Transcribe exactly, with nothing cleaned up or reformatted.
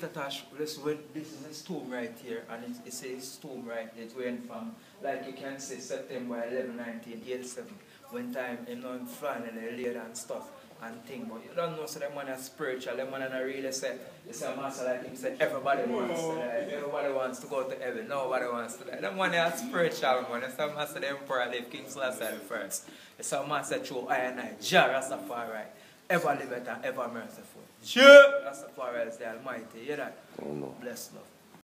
Peter Tosh, listen, this is his tomb right here, and it, it says tomb right here. It went from, like you can say, September eleventh, nineteen eighty-seven, when time, you know, him flying and they laid and stuff and thing. But you don't know, so that man is spiritual, that man is really say, you say, a master like him say, everybody wants to die, everybody wants to go to heaven, nobody wants to die. That man is spiritual, man. It's a master, the emperor live, King Selassie first. It's a master through I and I, Jah Rastafari, ever live and ever merciful. Sure! Rastafari is the Almighty, you know? Oh, no. Bless love.